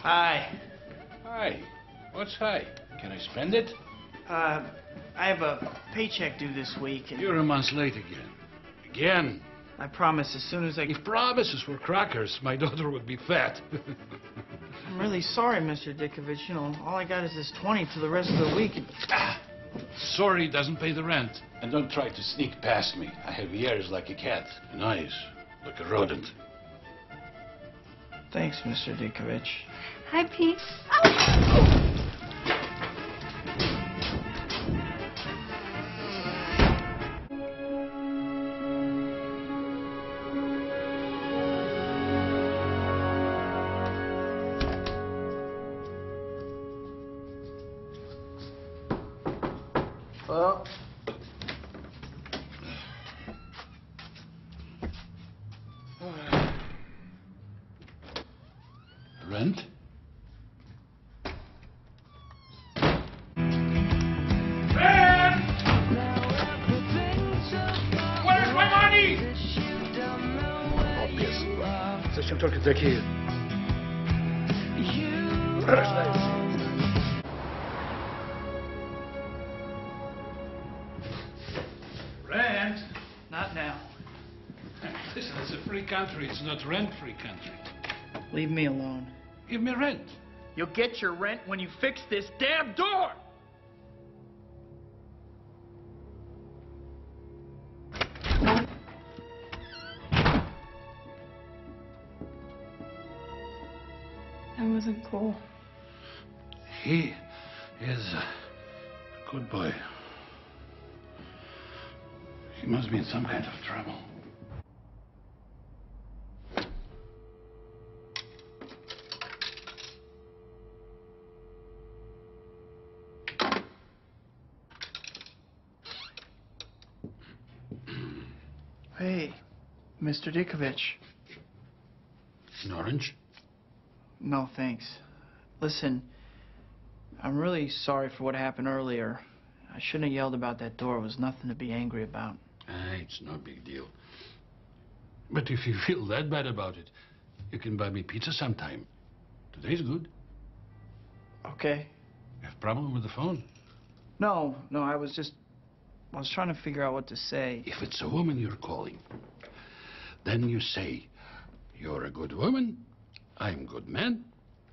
Hi. Hi. What's hi? Can I spend it? I have a paycheck due this week. And You're a month late again. Again. I promise as soon as I... If promises were crackers, my daughter would be fat. I'm really sorry, Mr. Ditkovich. You know, all I got is this 20 for the rest of the week. Sorry doesn't pay the rent. And don't try to sneak past me. I have ears like a cat and eyes like a rodent. Thanks, Mr. Ditkovich. Hi, Pete. Well... Rent? Rent! Where's my money? Obvious. Зачем только такие? Рождаются. Rent? Not now. Listen, it's a free country. It's not rent-free country. Leave me alone. Give me rent. You'll get your rent when you fix this damn door! That wasn't cool. He is a good boy. He must be in some kind of trouble. Hey, Mr. Ditkovich. An orange? No, thanks. Listen, I'm really sorry for what happened earlier. I shouldn't have yelled about that door. It was nothing to be angry about. It's no big deal. But if you feel that bad about it, you can buy me pizza sometime. Today's good. Okay. You have a problem with the phone? No, I was trying to figure out what to say. If it's a woman you're calling, then you say, you're a good woman, I'm a good man.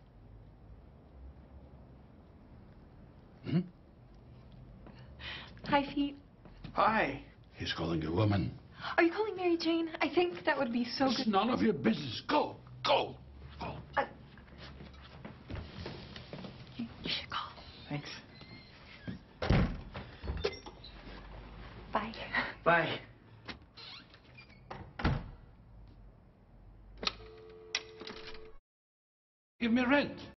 Hmm? Hi, Pete. Hi. He's calling a woman. Are you calling Mary Jane? I think that would be so It's good. none of your business. Go. You should call. Thanks. Bye. Bye. Give me rent.